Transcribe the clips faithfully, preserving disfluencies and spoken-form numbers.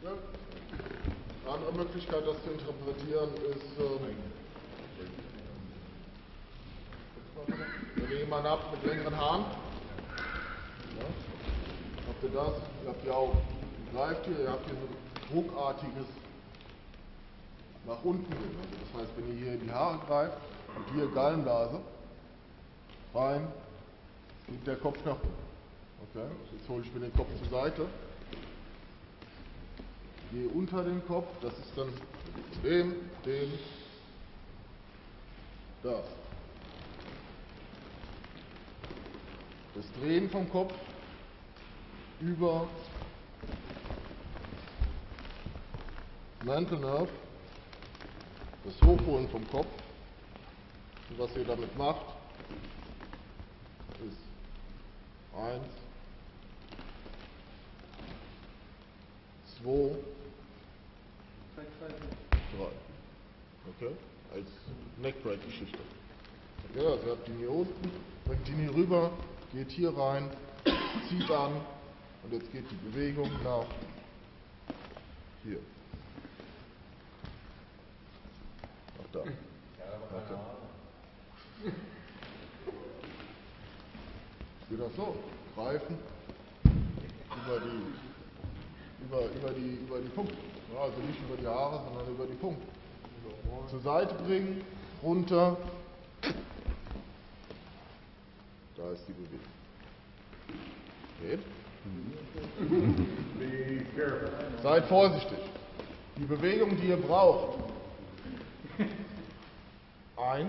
Ja. Eine andere Möglichkeit, das zu interpretieren, ist, ähm, wir nehmen mal ab mit längeren Haaren. Ja. Habt ihr das? Ihr habt ja auch ein Greiftier, ihr habt hier so ein druckartiges nach unten gehen. Also das heißt, wenn ihr hier in die Haare greift und hier Gallenblase rein, geht der Kopf nach unten. Okay? Jetzt hole ich mir den Kopf zur Seite. Gehe unter den Kopf, das ist dann dem, dem, das. Das Drehen vom Kopf über Mantle Nerve, das Hochholen vom Kopf. Und was ihr damit macht, ist eins, zwei, drei. Okay? Als Neckbreak-Geschichte. Okay, also ihr habt ihn hier unten, bringt ihn hier rüber, geht hier rein, zieht an und jetzt geht die Bewegung nach hier. Nach da. Okay. Geht das so? Greifen über die, über, über die, über die Punkte. Ja, also nicht über die Haare, sondern über die Punkte. Zur Seite bringen, runter. Da ist die Bewegung. Geht? Seid vorsichtig. Die Bewegung, die ihr braucht. Eins.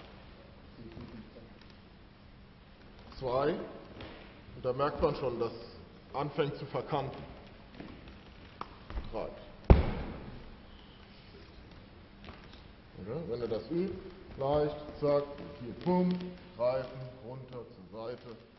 Zwei. Und da merkt man schon, dass es anfängt zu verkanten. Drei. Okay, wenn ihr das übt, leicht, zack, hier, bumm, greifen, runter, zur Seite.